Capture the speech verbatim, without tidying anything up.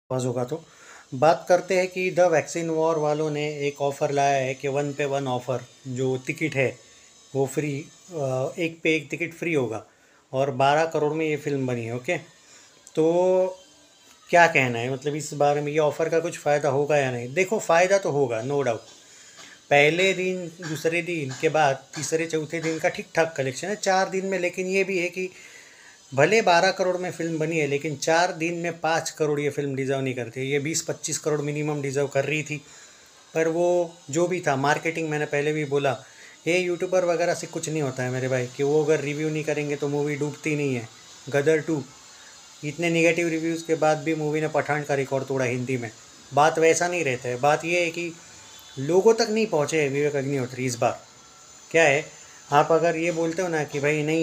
आवाज़ होगा तो बात करते हैं कि द वैक्सीन वॉर वालों ने एक ऑफ़र लाया है कि वन पे वन ऑफ़र जो टिकट है वो फ्री, एक पे एक टिकट फ्री होगा और बारह करोड़ में ये फिल्म बनी है। ओके, तो क्या कहना है, मतलब इस बारे में ये ऑफ़र का कुछ फ़ायदा होगा या नहीं? देखो, फ़ायदा तो होगा, नो डाउट। पहले दिन, दूसरे दिन के बाद तीसरे चौथे दिन का ठीक ठाक कलेक्शन है चार दिन में। लेकिन ये भी है कि भले बारह करोड़ में फिल्म बनी है, लेकिन चार दिन में पाँच करोड़ ये फिल्म डिज़र्व नहीं करती। ये बीस पच्चीस करोड़ मिनिमम डिज़र्व कर रही थी। पर वो जो भी था, मार्केटिंग, मैंने पहले भी बोला, ये यूट्यूबर वगैरह से कुछ नहीं होता है मेरे भाई, कि वो अगर रिव्यू नहीं करेंगे तो मूवी डूबती नहीं है। गदर टू, इतने निगेटिव रिव्यूज़ के बाद भी मूवी ने पठान का रिकॉर्ड तोड़ा हिंदी में। बात वैसा नहीं रहता है, बात ये है कि लोगों तक नहीं पहुँचे विवेक अग्निहोत्री इस बार। क्या है, आप अगर ये बोलते हो ना कि भाई नहीं